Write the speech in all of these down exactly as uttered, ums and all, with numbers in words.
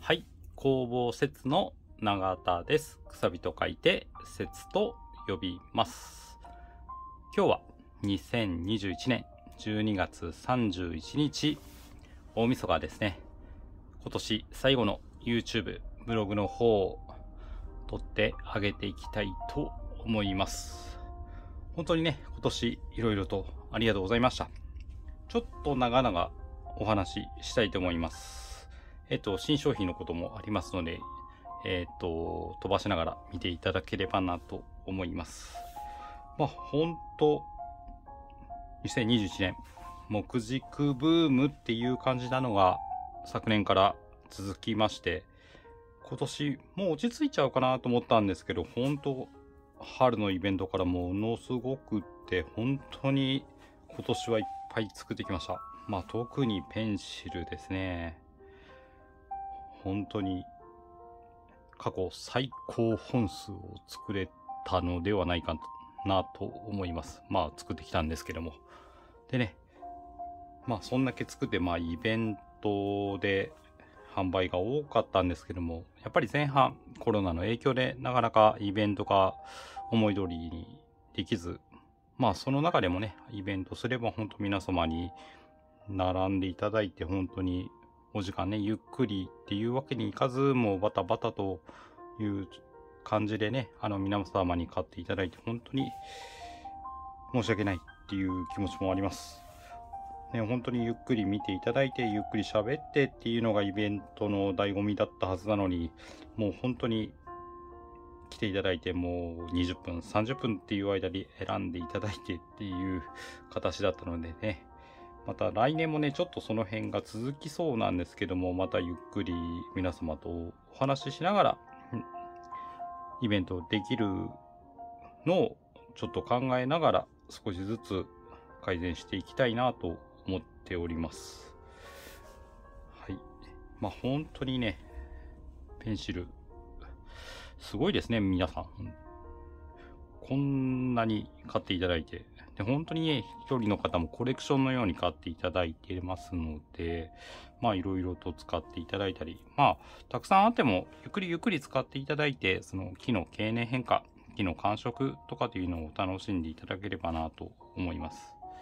はい、工房節の永田です。くさびと書いて節と呼びます。今日はにせんにじゅういちねんじゅうにがつさんじゅういちにち大晦日ですね。今年最後の YouTube ブログの方を撮ってあげていきたいと思います。本当にね、今年いろいろとありがとうございました。ちょっと長々お話ししたいと思います。えっと、新商品のこともありますので、えっと、飛ばしながら見ていただければなと思います。まあ、ほんと、にせんにじゅういちねん、木軸ブームっていう感じなのが昨年から続きまして、今年もう落ち着いちゃうかなと思ったんですけど、本当春のイベントからものすごくって、本当に今年はいっぱい作ってきました。まあ、特にペンシルですね。本当に過去最高本数を作れたのではないかなと思います。まあ作ってきたんですけども。でね、まあそんだけ作って、まあイベントで販売が多かったんですけども、やっぱり前半コロナの影響でなかなかイベントが思い通りにできず、まあその中でもね、イベントすれば本当皆様に並んでいただいて本当にお時間ね、ゆっくりっていうわけにいかず、もうバタバタという感じでね、あの皆様に買っていただいて本当に申し訳ないっていう気持ちもあります。ね、本当にゆっくり見ていただいて、ゆっくり喋ってっていうのがイベントの醍醐味だったはずなのに、もう本当に来ていただいて、もうにじゅっぷん、さんじゅっぷんっていう間に選んでいただいてっていう形だったのでね、また来年もね、ちょっとその辺が続きそうなんですけども、またゆっくり皆様とお話ししながら、イベントできるのをちょっと考えながら少しずつ改善していきたいなと思っております。はい。まあ本当にね、ペンシル、すごいですね、皆さん。こんなに買っていただいて。で、本当にね、一人の方もコレクションのように買っていただいてますので、まあいろいろと使っていただいたり、まあたくさんあってもゆっくりゆっくり使っていただいて、その木の経年変化、木の感触とかというのを楽しんでいただければなと思います。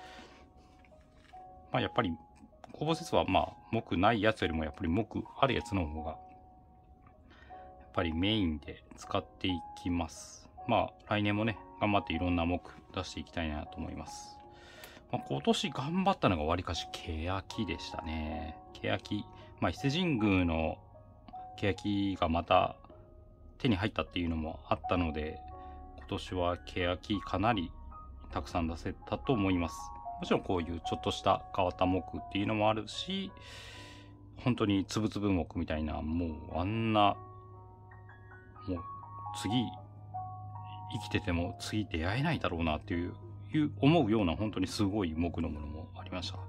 まあやっぱり工房節はまあ木ないやつよりもやっぱり木あるやつの方がやっぱりメインで使っていきます。まあ来年もね、頑張っていろんな木出していきたいなと思います。まあ、今年頑張ったのがわりかし欅でしたね。欅。まあ伊勢神宮の欅がまた手に入ったっていうのもあったので、今年は欅かなりたくさん出せたと思います。もちろんこういうちょっとした変わった木っていうのもあるし、本当につぶつぶ木みたいな、もうあんな、もう次生きてても次出会えないだろうなっていういう思うような本当にすごい木のものもありました。ま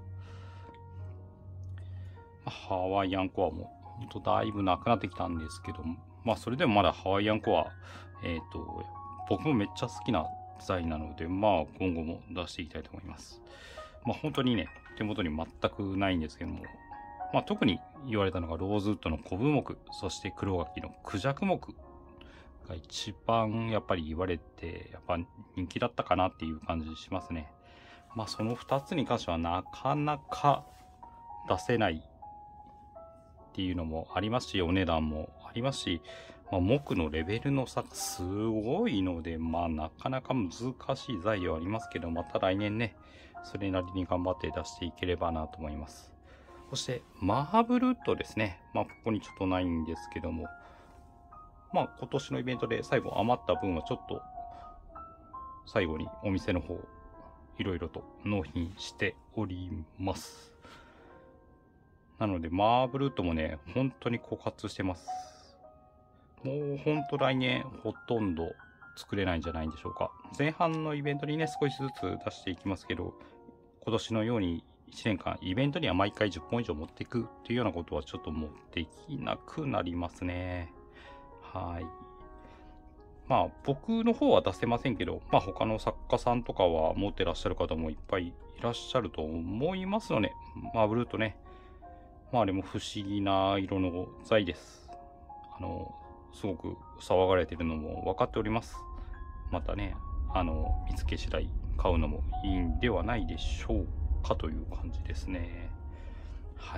あ、ハワイアンコアも本当だいぶなくなってきたんですけども、まあそれでもまだハワイアンコア、えっと、僕もめっちゃ好きなデザインなので、まあ今後も出していきたいと思います。まあ本当にね、手元に全くないんですけども、まあ特に言われたのがローズウッドのコブ木、そして黒柿のクジャク木が一番やっぱり言われて、やっぱ人気だったかなっていう感じしますね。まあそのふたつに関してはなかなか出せないっていうのもありますし、お値段もありますし、まあ、木のレベルの差がすごいので、まあなかなか難しい材料ありますけど、また来年ね、それなりに頑張って出していければなと思います。そしてマーブルウッドですね。まあここにちょっとないんですけども、まあ今年のイベントで最後余った分はちょっと最後にお店の方いろいろと納品しております。なのでマーブルウッドもね、本当に枯渇してます。もう本当来年ほとんど作れないんじゃないんでしょうか。前半のイベントにね、少しずつ出していきますけど、今年のようにいちねんかんイベントには毎回じゅっぽん以上持っていくっていうようなことはちょっともうできなくなりますね。はい。まあ僕の方は出せませんけど、まあ他の作家さんとかは持ってらっしゃる方もいっぱいいらっしゃると思いますので、マーブルウッドね、 まああれも不思議な色の材です。あの、すごく騒がれてるのも分かっております。またね、あの、見つけ次第買うのもいいんではないでしょうかという感じですね。はい。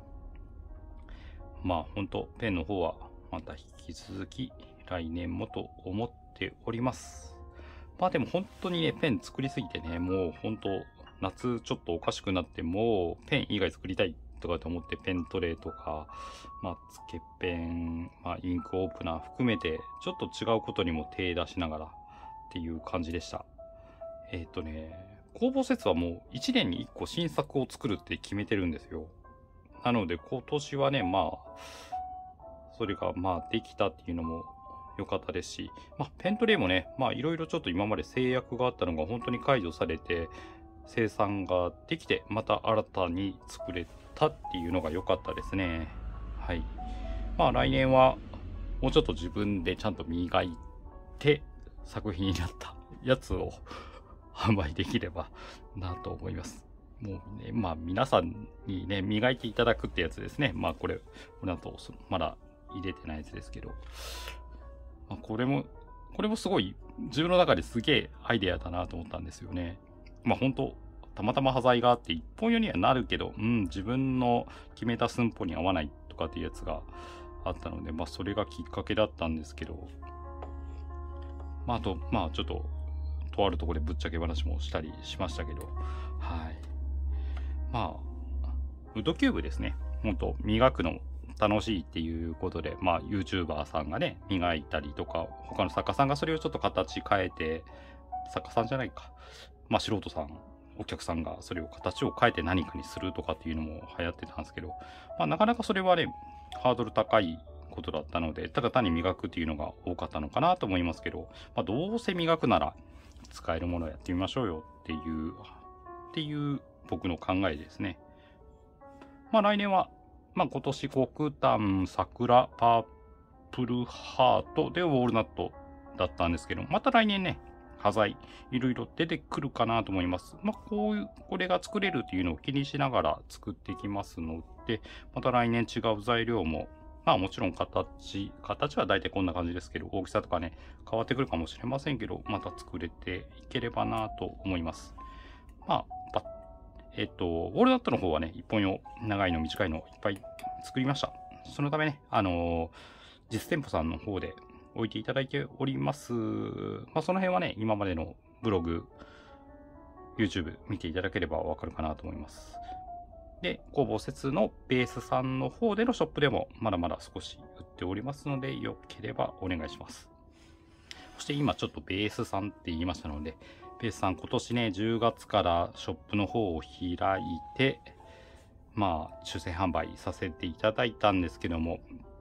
まあ本当ペンの方はまた引き続き来年もと思っております。まあでも本当にね、ペン作りすぎてね、もう本当夏ちょっとおかしくなって、もうペン以外作りたいとかと思ってペントレーとか、まあつけペン、まあインクオープナー含めてちょっと違うことにも手出しながらっていう感じでした。えっとね、工房説はもういちねんにいっこ新作を作るって決めてるんですよ。なので今年はね、まあ、それがまあできたっていうのも良かったですし、まあペントレイもね、まあいろいろちょっと今まで制約があったのが本当に解除されて、生産ができて、また新たに作れたっていうのが良かったですね。はい。まあ来年はもうちょっと自分でちゃんと磨いて作品になったやつを販売できればなと思います。もうね、まあ皆さんにね、磨いていただくってやつですね。まあこれ、これだとまだ入れてないやつですけど。まあ、これも、これもすごい自分の中ですげえアイデアだなと思ったんですよね。まあ本当たまたま端材があって一本読みにはなるけど、うん、自分の決めた寸法に合わないとかっていうやつがあったので、まあそれがきっかけだったんですけど、まああと、まあちょっと、とあるところでぶっちゃけ話もしたりしましたけど、はい。まあ、ウッドキューブですね。ほんと、磨くの楽しいっていうことで、まあ、YouTuber さんがね、磨いたりとか、他の作家さんがそれをちょっと形変えて、作家さんじゃないか。まあ、素人さん、お客さんがそれを形を変えて何かにするとかっていうのも流行ってたんですけど、まあ、なかなかそれはね、ハードル高いことだったので、ただ単に磨くっていうのが多かったのかなと思いますけど、まあ、どうせ磨くなら使えるものをやってみましょうよっていう、っていう僕の考えですね。まあ来年は、まあ今年黒炭、桜、パープルハートでウォールナットだったんですけど、また来年ね、端材いろいろ出てくるかなと思います。まあこういう、これが作れるっていうのを気にしながら作っていきますので、また来年違う材料も、まあもちろん形、形は大体こんな感じですけど、大きさとかね、変わってくるかもしれませんけど、また作れていければなと思います。まあ、えっと、ウォールナットの方はね、一本用、長いの短いのいっぱい作りました。そのためね、あのー、実店舗さんの方で置いていただいております。まあ、その辺はね、今までのブログ、YouTube 見ていただければわかるかなと思います。で、工房説のベースさんの方でのショップでもまだまだ少し売っておりますので、よければお願いします。そして今ちょっとベースさんって言いましたので、ベースさん今年ね、じゅうがつからショップの方を開いて、まあ、抽選販売させていただいたんですけども、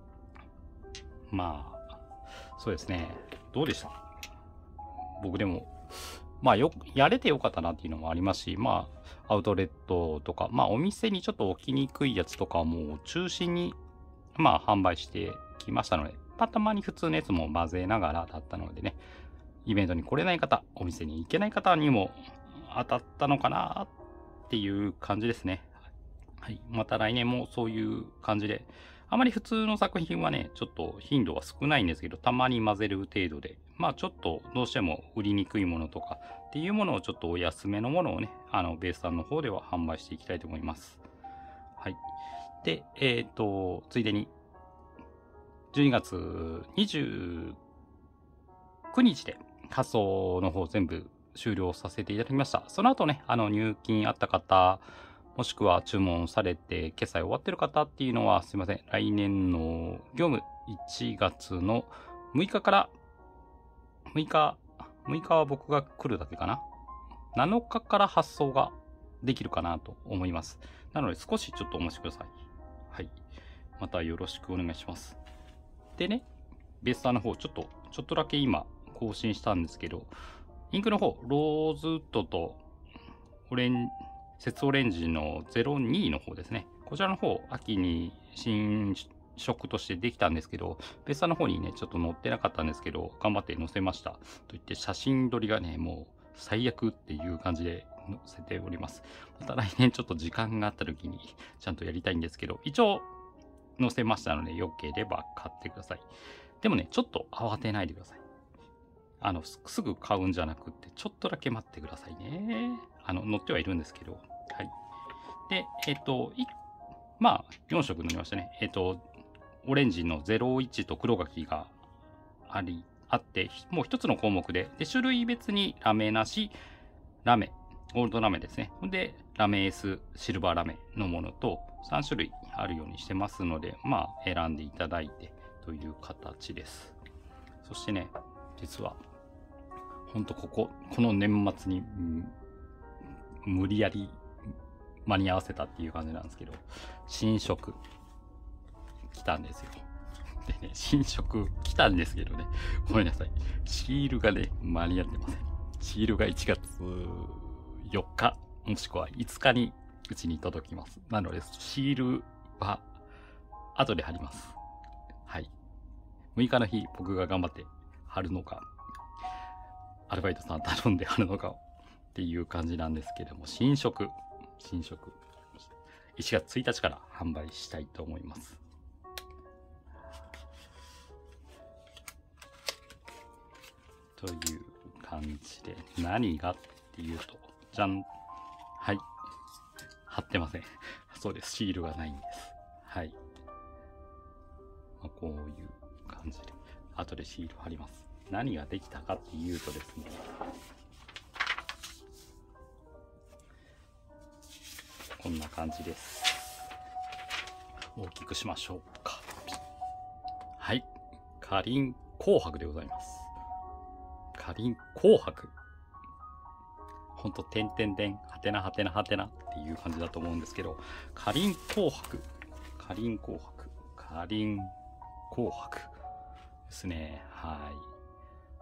まあ、そうですね、どうでした？僕でも、まあよ、やれてよかったなっていうのもありますし、まあ、アウトレットとか、まあお店にちょっと置きにくいやつとかも中心に、まあ販売してきましたので、まあたまに普通のやつも混ぜながらだったのでね、イベントに来れない方、お店に行けない方にも当たったのかなっていう感じですね。はい。また来年もそういう感じで、あまり普通の作品はね、ちょっと頻度は少ないんですけど、たまに混ぜる程度で、まあちょっとどうしても売りにくいものとかっていうものをちょっとお安めのものをね、あの、ベースさんの方では販売していきたいと思います。はい。で、えっと、ついでに、じゅうにがつにじゅうくにちで発送の方全部終了させていただきました。その後ね、あの、入金あった方、もしくは注文されて決済終わってる方っていうのはすいません。来年の業務いちがつのむいかから、むいか、むいかは僕が来るだけかな。なのかから発送ができるかなと思います。なので少しちょっとお待ちください。はい。またよろしくお願いします。でね、ベースターの方、ちょっと、ちょっとだけ今更新したんですけど、インクの方、ローズウッドとオレン、節オレンジのゼロにの方ですね。こちらの方、秋に新色としてできたんですけど、ベースターの方にね、ちょっと載ってなかったんですけど、頑張って載せました。といって、写真撮りがね、もう最悪っていう感じで載せております。また来年ちょっと時間があった時にちゃんとやりたいんですけど、一応載せましたので、よければ買ってください。でもね、ちょっと慌てないでください。あの、すすぐ買うんじゃなくって、ちょっとだけ待ってくださいね。あの、載ってはいるんですけど。はい。で、えっと、いまあ、よん色塗りましたね。えっと、オレンジのゼロいちと黒柿があり、あって、もう一つの項目で、で、種類別にラメなし、ラメ、ゴールドラメですね。で、ラメ S、シルバーラメのものとさん種類あるようにしてますので、まあ、選んでいただいてという形です。そしてね、実は、ほんとここ、この年末に、無理やり間に合わせたっていう感じなんですけど、新色来たんですよ。でね、新色来たんですけどね、ごめんなさい。シールがね、間に合ってません。シールがいちがつよっか、もしくはいつかにうちに届きます。なので、シールは後で貼ります。はい。むいかの日、僕が頑張って貼るのか、アルバイトさん頼んで貼るのかっていう感じなんですけども、新色、新色、いちがつついたちから販売したいと思います。という感じで、何がっていうと、じゃん。はい。貼ってません。そうです。シールがないんです。はい。まあ、こういう感じで、後でシール貼ります。何ができたかっていうとですね、こんな感じです。大きくしましょうか。はい。かりん紅白でございます。かりん紅白。ほんと、てんてんてん、はてなはてなはてなっていう感じだと思うんですけど、かりん紅白。かりん紅白。かりん紅白ですね。はい。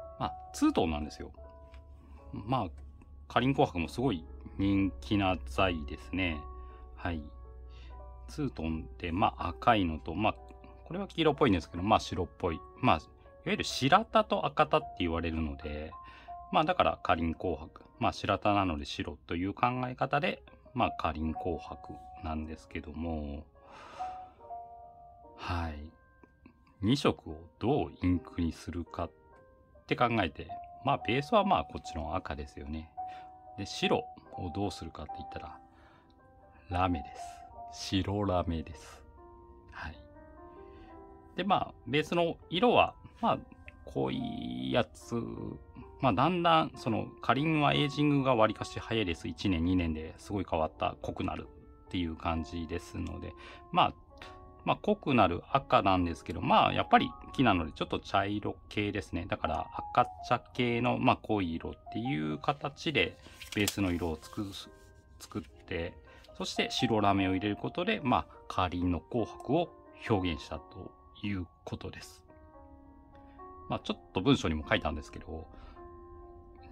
まあ、ツートンなんですよ。まあ、かりん紅白もすごい人気な材ですね。はい。ツートンって、まあ赤いのと、まあ、これは黄色っぽいんですけど、まあ白っぽい。まあ、いわゆる白田と赤田って言われるので、まあだからかりん紅白。まあ白田なので白という考え方で、まあかりん紅白なんですけども、はい。に色をどうインクにするかって考えて、まあベースはまあこっちの赤ですよね。で、白をどうするかって言ったら、ラメです。白ラメです。はい。で、まあ、ベースの色は、まあ、濃いやつ、まあ、だんだん、その、かりんはエイジングがわりかし早いです。いちねん、にねんですごい変わった、濃くなるっていう感じですので、まあ、まあ、濃くなる赤なんですけど、まあ、やっぱり木なので、ちょっと茶色系ですね。だから、赤茶系の、まあ、濃い色っていう形で、ベースの色を作作って、そして白ラメを入れることで、まあ、かりんの紅白を表現したということです。まあ、ちょっと文章にも書いたんですけど、うん、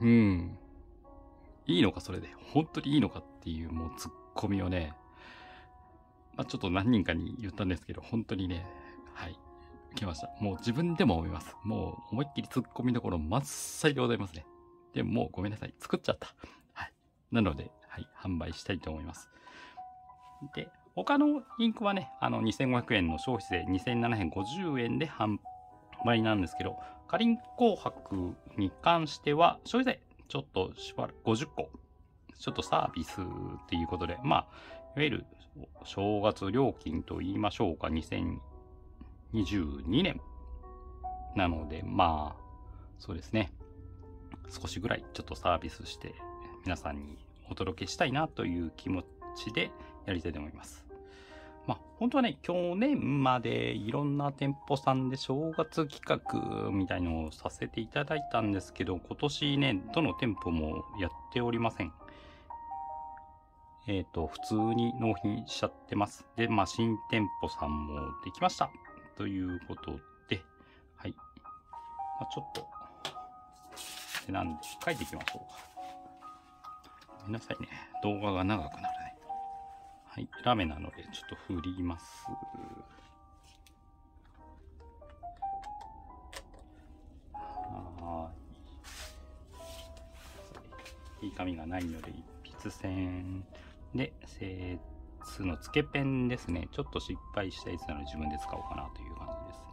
いいのかそれで、本当にいいのかっていうもうツッコミをね、まあ、ちょっと何人かに言ったんですけど、本当にね、はい、受けました。もう自分でも思います。もう思いっきりツッコミどころ満載でございますね。でももうごめんなさい。作っちゃった。はい。なので、はい、販売したいと思います。で、他のインクはね、あのにせんごひゃくえんの消費税にせんななひゃくごじゅうえんで販売なんですけど、かりん紅白に関しては消費税ちょっとしばらくごじゅっこ、ちょっとサービスっていうことで、まあ、いわゆる正月料金と言いましょうか、にせんにじゅうにねんなので、まあ、そうですね、少しぐらいちょっとサービスして皆さんにお届けしたいなという気持ちでやりたいと思います。まあ、本当はね、去年までいろんな店舗さんで正月企画みたいのをさせていただいたんですけど、今年ね、どの店舗もやっておりません。えっと、普通に納品しちゃってます。で、まあ、新店舗さんもできました。ということで、はい。まあ、ちょっと、でなんで、書いていきましょうか。ごめんなさいね。動画が長くなるね。はい。ラメなので、ちょっと振ります。はいい紙がないので一筆線で、節のつけペンですね。ちょっと失敗したやつなので自分で使おうかなという感じですね。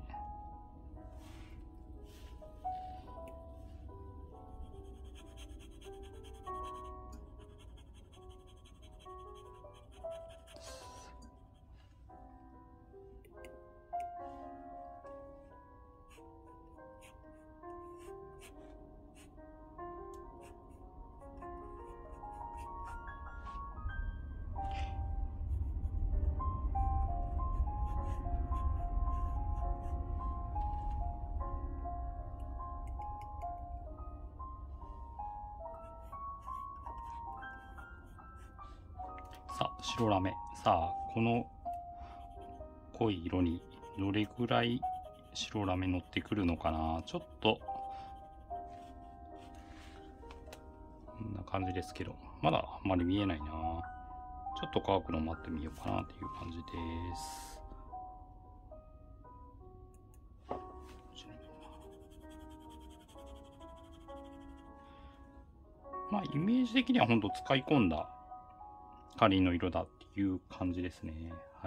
さあ、白ラメ。さあ、この濃い色にどれぐらい白ラメ乗ってくるのかな。ちょっと、こんな感じですけど、まだあんまり見えないな。ちょっと乾くの待ってみようかなという感じです。まあ、イメージ的には本当使い込んだカリンの色だっていう感じですね。はい。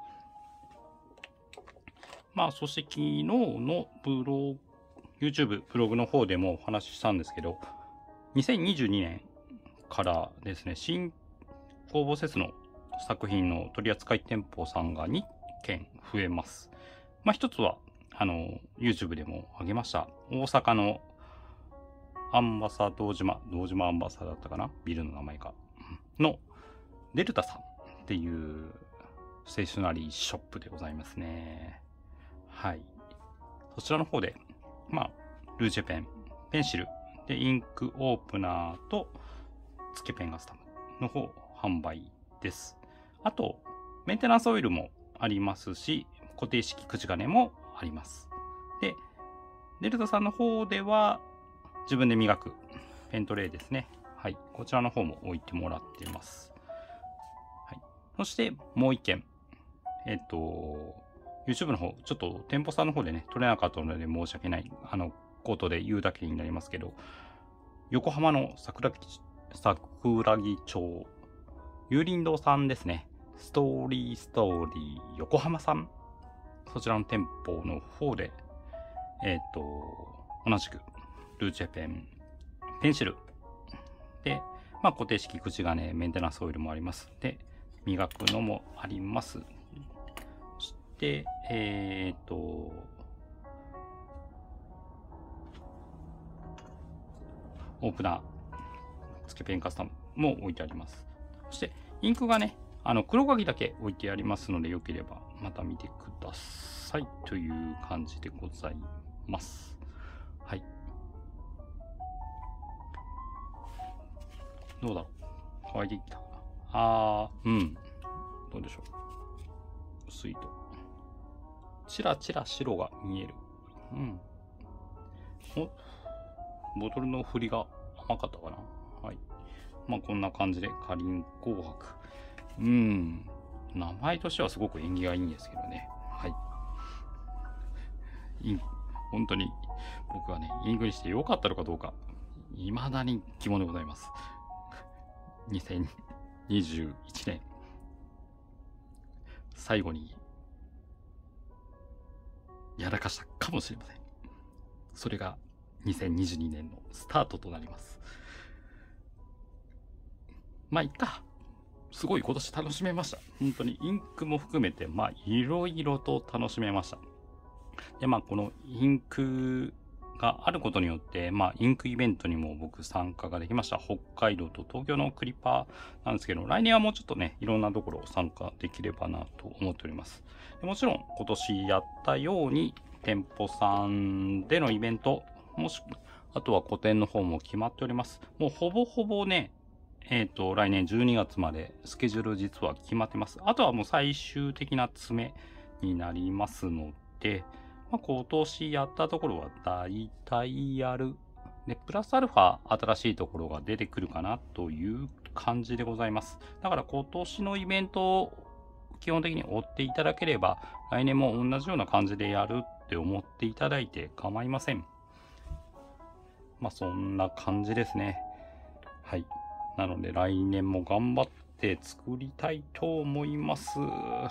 まあ、そして昨日のブログ、YouTube、ブログの方でもお話ししたんですけど、にせんにじゅうにねんからですね、新公募節の作品の取扱店舗さんがにけん増えます。まあ、一つは、あの、YouTube でも上げました。大阪のアンバサ道島、道島アンバサだったかな、ビルの名前が。の、デルタさんっていうステーショナリーショップでございますね。はい。そちらの方で、まあ、ルージェペン、ペンシル、で、インクオープナーと、つけペンガスタムの方、販売です。あと、メンテナンスオイルもありますし、固定式口金もあります。で、デルタさんの方では、自分で磨くペントレイですね。はい。こちらの方も置いてもらってます。はい。そして、もう一件。えっと、YouTube の方、ちょっと店舗さんの方でね、撮れなかったので申し訳ない、あの、口頭で言うだけになりますけど、横浜の桜木、桜木町、有林堂さんですね。ストーリーストーリー横浜さん。そちらの店舗の方で、えっと、同じく、ルーチェペン、ペンシル。で、まあ、固定式口金、メンテナンスオイルもあります。で、磨くのもあります。そして、えっと、オープナー、つけペンカスタムも置いてあります。そして、インクがね、あの、黒鍵だけ置いてありますので、よければまた見てくださいという感じでございます。はい。どうだろう、乾いてきたかな。あー、うん。どうでしょう。薄いと。チラチラ白が見える。うん。お、ボトルの振りが甘かったかな。はい。まあこんな感じで、かりん紅白。うん。名前としてはすごく縁起がいいんですけどね。はい。イン本当に僕はね、インクにして良かったのかどうか、未だに疑問でございます。にせんにじゅういちねん、最後にやらかしたかもしれません。それがにせんにじゅうにねんのスタートとなります。まあいっか。すごい今年楽しめました。本当にインクも含めて、まあいろいろと楽しめました。で、まあこのインクがあることによって、まあインクイベントにも僕参加ができました。北海道と東京のクリパーなんですけど、来年はもうちょっとね、いろんなところ参加できればなと思っております。でもちろん今年やったように店舗さんでのイベント、もし、あとは個展の方も決まっております。もうほぼほぼね、えっと、来年じゅうにがつまでスケジュール実は決まってます。あとはもう最終的な詰めになりますので、まあ、今年やったところは大体やる。で、プラスアルファ新しいところが出てくるかなという感じでございます。だから今年のイベントを基本的に追っていただければ、来年も同じような感じでやるって思っていただいて構いません。まあそんな感じですね。 はい。なので来年も頑張って作りたいと思います。はい。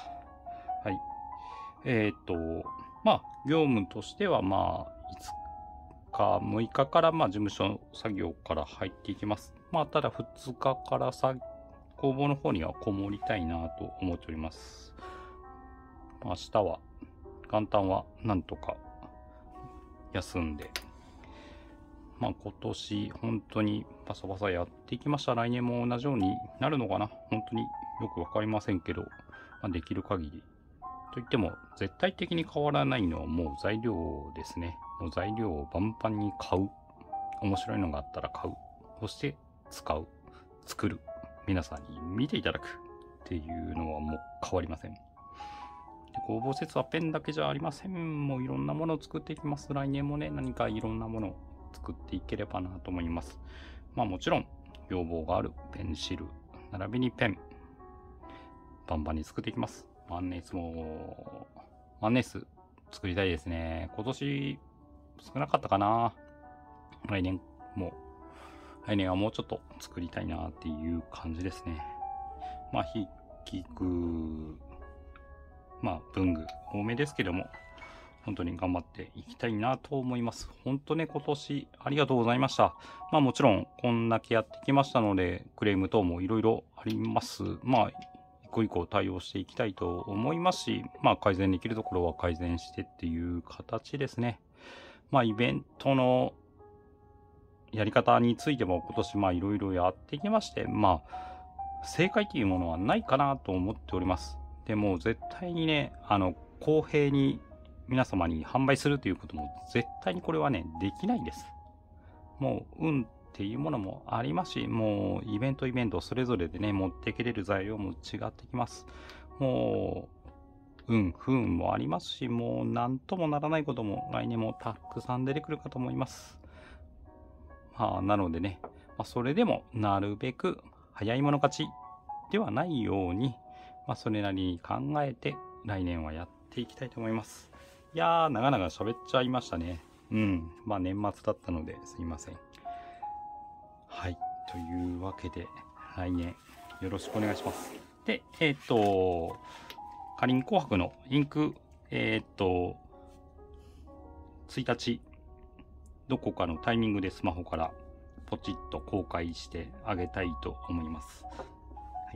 えっと、まあ、業務としては、まあ、いつか、むいかから、まあ、事務所作業から入っていきます。まあ、ただふつかからさ、工房の方にはこもりたいなと思っております。明日は、元旦はなんとか休んで、まあ今年本当にバサバサやっていきました。来年も同じようになるのかな、本当によくわかりませんけど、まあ、できる限り。といっても絶対的に変わらないのはもう材料ですね。もう材料をバンバンに買う。面白いのがあったら買う。そして使う。作る。皆さんに見ていただくっていうのはもう変わりません。で、工房説はペンだけじゃありません。もういろんなものを作っていきます。来年もね、何かいろんなものを作っていければなと思います。まあもちろん要望があるペンシル並びにペンバンバンに作っていきます。万年筆も万年筆作りたいですね。今年少なかったかな。来年も来年はもうちょっと作りたいなっていう感じですね。まあ筆記具、まあ文具多めですけども、本当に頑張っていきたいなと思います。本当ね、今年ありがとうございました。まあもちろん、こんだけやってきましたので、クレーム等もいろいろあります。まあ、一個一個対応していきたいと思いますし、まあ改善できるところは改善してっていう形ですね。まあイベントのやり方についても今年まあいろいろやってきまして、まあ、正解というものはないかなと思っております。でも絶対にね、あの、公平に皆様に販売するということも絶対にこれはね、できないんです。もう運っていうものもありますし、もうイベントイベントそれぞれでね、持ってけれる材料も違ってきます。もう、運、不運もありますし、もうなんともならないことも来年もたくさん出てくるかと思います。まあ、なのでね、まあ、それでもなるべく早い者勝ちではないように、まあ、それなりに考えて来年はやっていきたいと思います。いやー、長々喋っちゃいましたね。うん。まあ年末だったのですいません。はい。というわけで、来年よろしくお願いします。で、えっと、かりん紅白のインク、えっと、ついたち、どこかのタイミングでスマホからポチッと公開してあげたいと思います。はい。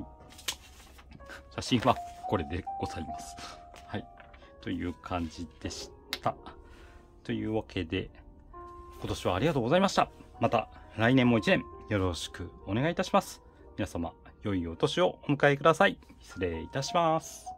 写真はこれでございます。はい。という感じでした。というわけで、今年はありがとうございました。また来年も一年よろしくお願いいたします。皆様、良いお年をお迎えください。失礼いたします。